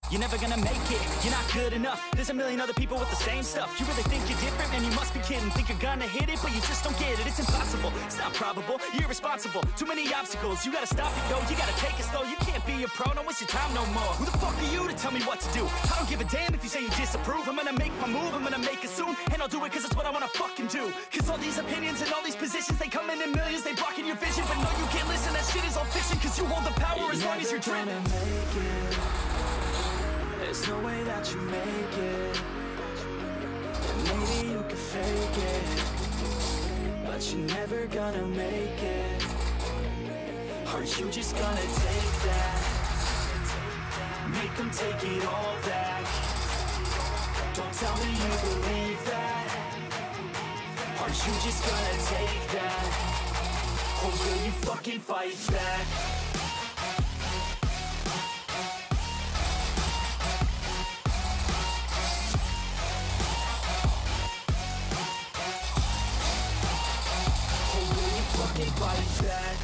You're never gonna make it, you're not good enough. There's a million other people with the same stuff. You really think you're different? Man, you must be kidding. Think you're gonna hit it, but you just don't get it. It's impossible, it's not probable, you're irresponsible. Too many obstacles, you gotta stop it, yo. You gotta take it slow, you can't be a pro. Don't waste your time no more. Who the fuck are you to tell me what to do? I don't give a damn if you say you disapprove. I'm gonna make my move, I'm gonna make it soon. And I'll do it cause it's what I wanna fucking do. Cause all these opinions and all these positions, they come in millions, they blocking your vision. But no, you can't listen, that shit is all fiction. Cause you hold the power as long as you're dreaming. There's no way that you make it. And maybe you can fake it, but you're never gonna make it. Are you just gonna take that? Make them take it all back. Don't tell me you believe that. Are you just gonna take that? Or will you fucking fight back? Fight back.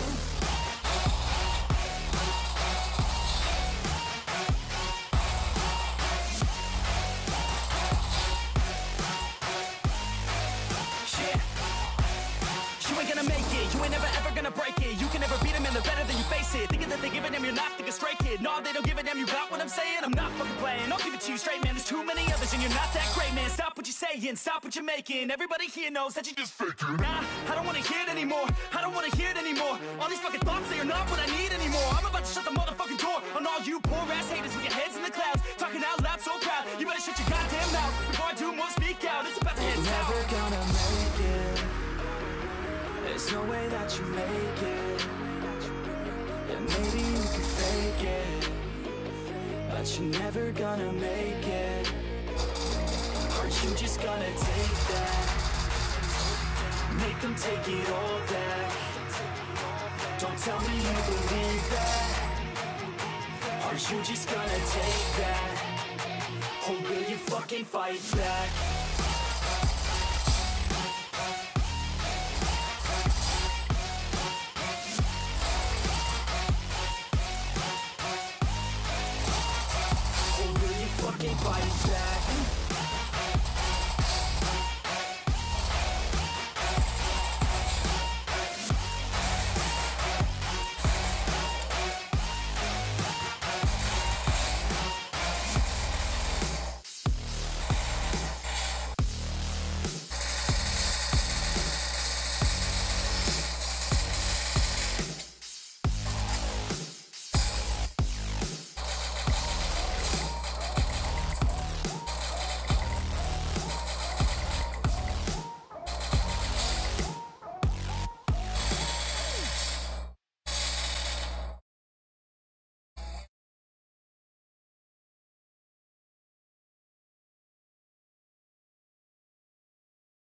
You ain't gonna make it, you ain't never ever gonna break it. You can never beat them and they're better than you face it. Thinking that they give a damn, you're not, think a straight kid. No, they don't give a damn, you got what I'm saying? I'm not fucking playing, I'll give it to you straight, man. There's too many others and you're not that great, man. Stop what you're saying, stop what you're making. Everybody here knows that you just faking. Nah, I don't wanna hear it anymore, I don't wanna hear it anymore. All these fucking thoughts, they are not what I need anymore. I'm about to shut the motherfucking door on all you poor ass haters with your heads in the clouds, talking out loud so proud. You better shut your goddamn mouth before I do more speak out. It's about to head south. Never gonna make it. There's no way that you make it. And maybe you can fake it, but you're never gonna make it. Are you just gonna take that? Make them take it all back. Don't tell me you believe that. Are you just gonna take that? Or will you fucking fight back?